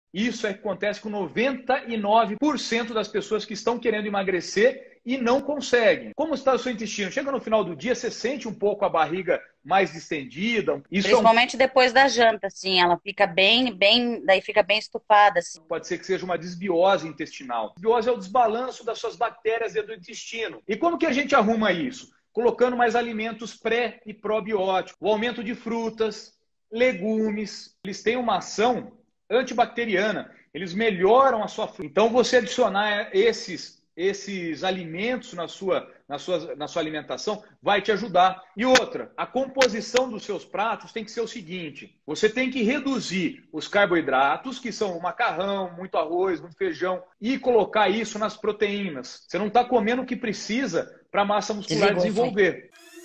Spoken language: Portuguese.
Isso acontece com 99% das pessoas que estão querendo emagrecer e não conseguem. Como está o seu intestino? Chega no final do dia, você sente um pouco a barriga mais distendida. Isso Principalmente depois da janta, assim, ela fica daí fica bem estufada, assim. pode ser que seja uma desbiose intestinal. Desbiose é o desbalanço das suas bactérias dentro do intestino. E como que a gente arruma isso? Colocando mais alimentos pré e probióticos, o aumento de frutas, legumes. Eles têm uma ação antibacteriana, eles melhoram a sua fruta. Então, você adicionar esses alimentos na sua alimentação vai te ajudar. E outra, a composição dos seus pratos tem que ser o seguinte: você tem que reduzir os carboidratos, que são o macarrão, muito arroz, muito feijão, e colocar isso nas proteínas. Você não está comendo o que precisa para a massa muscular Desligou isso aí. desenvolver.